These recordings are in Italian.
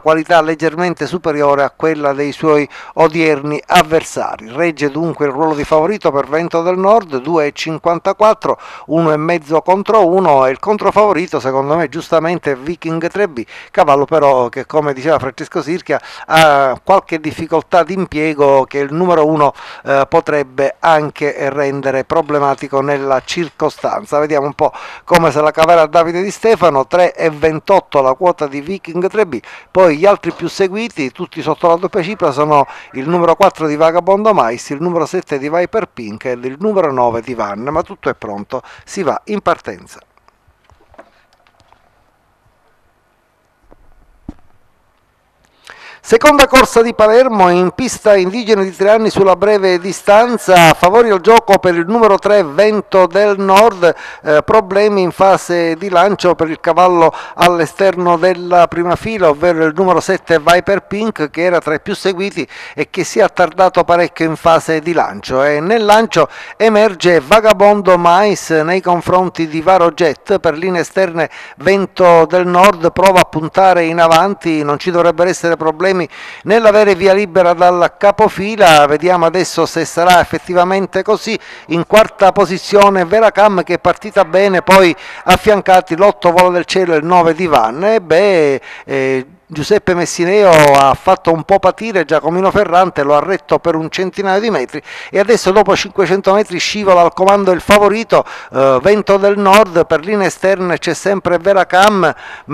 qualità leggermente superiore a quella dei suoi odierni avversari. Regge dunque il ruolo di favorito per Vento del Nord, 2,54, 1,5 contro 1, e il controfavorito secondo me giustamente è Viking 3B, cavallo però che, come diceva Francesco Sirchia, ha qualche difficoltà di impiego che il numero 1 potrebbe anche rendere problematico nella circostanza. Vediamo un po' come se la caverà Davide Di Stefano, 3,28 la quota di Viking 3B, poi gli altri più seguiti, tutti sotto la doppia cifra, sono il numero 4 di Vagabondo Mais, il numero 7 di Viper Pink e il numero 9 di Van, ma tutto è pronto, si va in partenza. Seconda corsa di Palermo in pista indigene di 3 anni sulla breve distanza, favori al gioco per il numero 3 Vento del Nord, problemi in fase di lancio per il cavallo all'esterno della prima fila, ovvero il numero 7 Viper Pink, che era tra i più seguiti e che si è attardato parecchio in fase di lancio, e nel lancio emerge Vagabondo Mais nei confronti di Varo Jet. Per linee esterne Vento del Nord prova a puntare in avanti, non ci dovrebbero essere problemi nell'avere via libera dal capofila. Vediamo adesso se sarà effettivamente così. In quarta posizione Veracam, che è partita bene, poi affiancati l'8 Volo del Cielo e il 9 di Van. Giuseppe Messineo ha fatto un po' patire Giacomino Ferrante, lo ha retto per un centinaio di metri, e adesso dopo 500 metri scivola al comando il favorito Vento del Nord. Per linee esterne c'è sempre Veracam,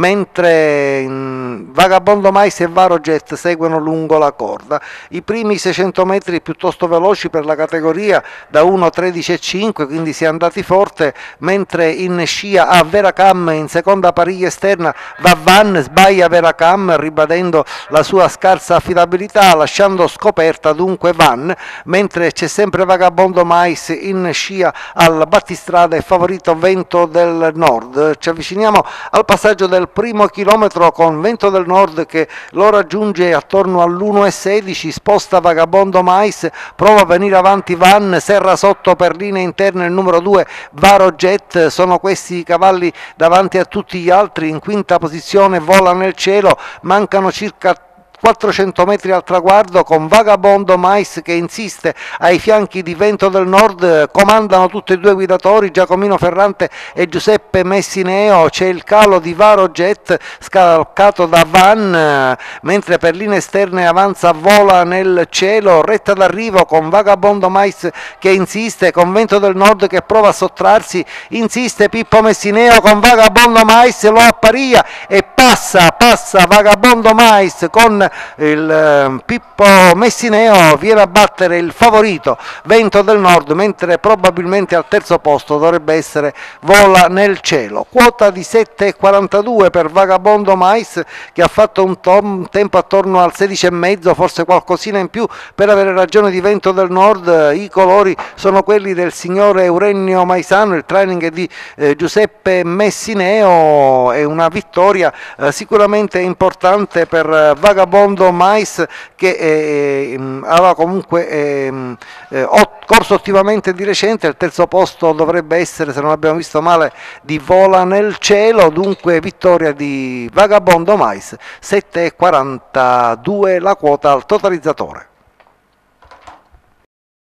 mentre Vagabondo Mais e Varo Jet seguono lungo la corda. I primi 600 metri piuttosto veloci per la categoria, da 1,13,5, quindi si è andati forte, mentre in scia a Veracam, in seconda pariglia esterna va Van, sbaglia Veracam ribadendo la sua scarsa affidabilità, lasciando scoperta dunque Van, mentre c'è sempre Vagabondo Mais in scia al battistrada e favorito Vento del Nord. Ci avviciniamo al passaggio del primo chilometro con Vento del Nord che lo raggiunge attorno all'1,16, sposta Vagabondo Mais, prova a venire avanti Van, serra sotto per linee interne il numero 2 Varo Jet. Sono questi i cavalli davanti a tutti gli altri. In quinta posizione Vola nel Cielo, mancano circa 400 metri al traguardo, con Vagabondo Mais che insiste ai fianchi di Vento del Nord. Comandano tutti e due i guidatori, Giacomino Ferrante e Giuseppe Messineo. C'è il calo di Varo Jet scalcato da Van, mentre per linee esterne avanza Vola nel Cielo, retta d'arrivo con Vagabondo Mais che insiste, con Vento del Nord che prova a sottrarsi, insiste Pippo Messineo con Vagabondo Mais, lo apparia e passa Vagabondo Mais con il Pippo Messineo, viene a battere il favorito Vento del Nord, mentre probabilmente al terzo posto dovrebbe essere Vola nel Cielo. Quota di 7,42 per Vagabondo Mais, che ha fatto un tempo attorno al 16,5, forse qualcosina in più per avere ragione di Vento del Nord. I colori sono quelli del signore Eurenio Maisano, il training di Giuseppe Messineo. È una vittoria sicuramente importante per Vagabondo Mais, che aveva comunque corso ottimamente di recente. Il terzo posto dovrebbe essere, se non abbiamo visto male, di Vola nel Cielo. Dunque vittoria di Vagabondo Mais, 7,42 la quota al totalizzatore.